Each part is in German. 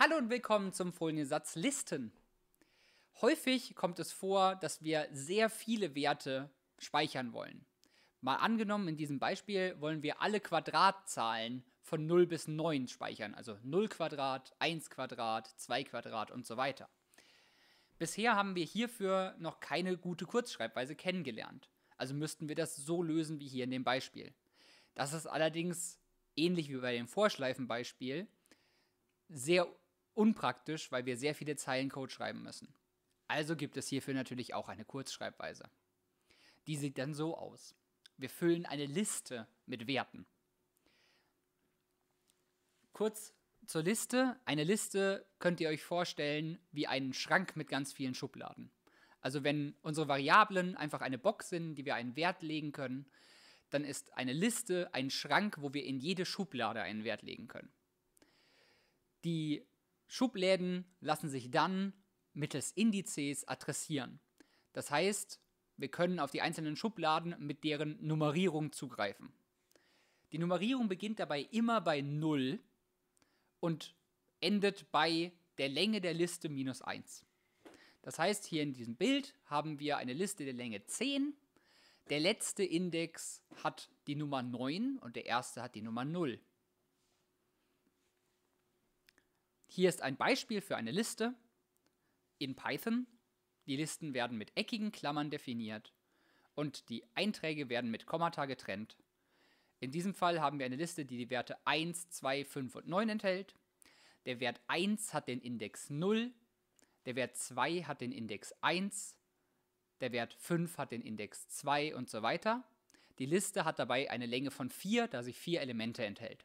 Hallo und willkommen zum Foliensatz Listen. Häufig kommt es vor, dass wir sehr viele Werte speichern wollen. Mal angenommen, in diesem Beispiel wollen wir alle Quadratzahlen von 0 bis 9 speichern, also 0 Quadrat, 1 Quadrat, 2 Quadrat und so weiter. Bisher haben wir hierfür noch keine gute Kurzschreibweise kennengelernt, also müssten wir das so lösen wie hier in dem Beispiel. Das ist allerdings, ähnlich wie bei dem Vorschleifenbeispiel, sehr unpraktisch, weil wir sehr viele Zeilen Code schreiben müssen. Also gibt es hierfür natürlich auch eine Kurzschreibweise. Die sieht dann so aus. Wir füllen eine Liste mit Werten. Kurz zur Liste. Eine Liste könnt ihr euch vorstellen wie einen Schrank mit ganz vielen Schubladen. Also wenn unsere Variablen einfach eine Box sind, die wir einen Wert legen können, dann ist eine Liste ein Schrank, wo wir in jede Schublade einen Wert legen können. Die Schubläden lassen sich dann mittels Indizes adressieren. Das heißt, wir können auf die einzelnen Schubladen mit deren Nummerierung zugreifen. Die Nummerierung beginnt dabei immer bei 0 und endet bei der Länge der Liste minus 1. Das heißt, hier in diesem Bild haben wir eine Liste der Länge 10. Der letzte Index hat die Nummer 9 und der erste hat die Nummer 0. Hier ist ein Beispiel für eine Liste in Python. Die Listen werden mit eckigen Klammern definiert und die Einträge werden mit Kommata getrennt. In diesem Fall haben wir eine Liste, die die Werte 1, 2, 5 und 9 enthält. Der Wert 1 hat den Index 0, der Wert 2 hat den Index 1, der Wert 5 hat den Index 2 und so weiter. Die Liste hat dabei eine Länge von 4, da sie 4 Elemente enthält.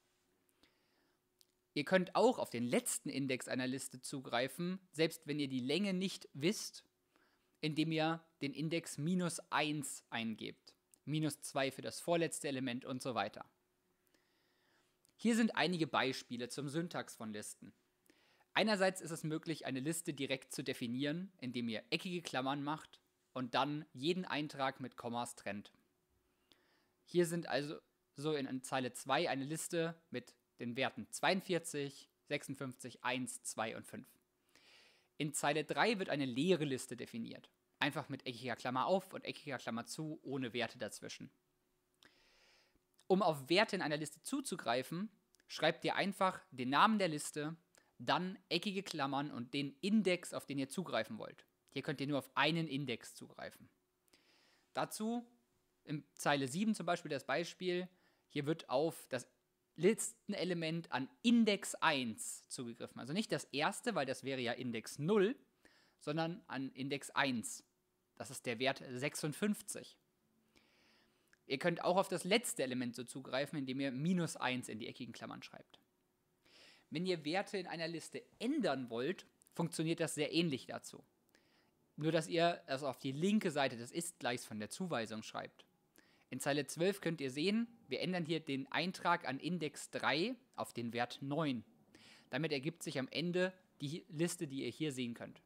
Ihr könnt auch auf den letzten Index einer Liste zugreifen, selbst wenn ihr die Länge nicht wisst, indem ihr den Index minus 1 eingebt. Minus 2 für das vorletzte Element und so weiter. Hier sind einige Beispiele zum Syntax von Listen. Einerseits ist es möglich, eine Liste direkt zu definieren, indem ihr eckige Klammern macht und dann jeden Eintrag mit Kommas trennt. Hier sind also so in Zeile 2 eine Liste mit den Werten 42, 56, 1, 2 und 5. In Zeile 3 wird eine leere Liste definiert. Einfach mit eckiger Klammer auf und eckiger Klammer zu, ohne Werte dazwischen. Um auf Werte in einer Liste zuzugreifen, schreibt ihr einfach den Namen der Liste, dann eckige Klammern und den Index, auf den ihr zugreifen wollt. Hier könnt ihr nur auf einen Index zugreifen. Dazu in Zeile 7 zum Beispiel das Beispiel, hier wird auf das Listenelement an Index 1 zugegriffen. Also nicht das erste, weil das wäre ja Index 0, sondern an Index 1. Das ist der Wert 56. Ihr könnt auch auf das letzte Element so zugreifen, indem ihr minus 1 in die eckigen Klammern schreibt. Wenn ihr Werte in einer Liste ändern wollt, funktioniert das sehr ähnlich dazu. Nur, dass ihr es auf die linke Seite des Ist-Gleichs von der Zuweisung schreibt. In Zeile 12 könnt ihr sehen, wir ändern hier den Eintrag an Index 3 auf den Wert 9. Damit ergibt sich am Ende die Liste, die ihr hier sehen könnt.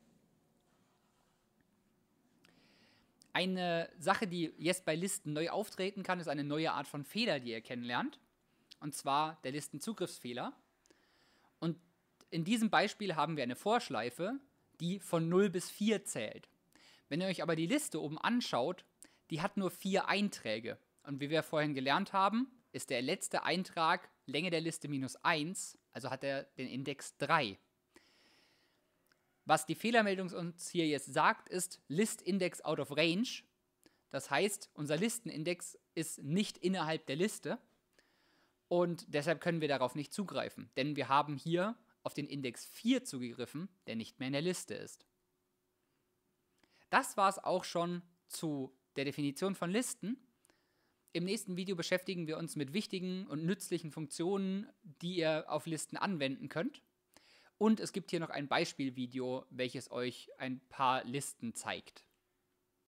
Eine Sache, die jetzt bei Listen neu auftreten kann, ist eine neue Art von Fehler, die ihr kennenlernt. Und zwar der Listenzugriffsfehler. Und in diesem Beispiel haben wir eine Vorschleife, die von 0 bis 4 zählt. Wenn ihr euch aber die Liste oben anschaut, die hat nur 4 Einträge. Und wie wir vorhin gelernt haben, ist der letzte Eintrag Länge der Liste minus 1, also hat er den Index 3. Was die Fehlermeldung uns hier jetzt sagt, ist List Index out of range. Das heißt, unser Listenindex ist nicht innerhalb der Liste und deshalb können wir darauf nicht zugreifen, denn wir haben hier auf den Index 4 zugegriffen, der nicht mehr in der Liste ist. Das war es auch schon zu der Definition von Listen. Im nächsten Video beschäftigen wir uns mit wichtigen und nützlichen Funktionen, die ihr auf Listen anwenden könnt. Und es gibt hier noch ein Beispielvideo, welches euch ein paar Listen zeigt.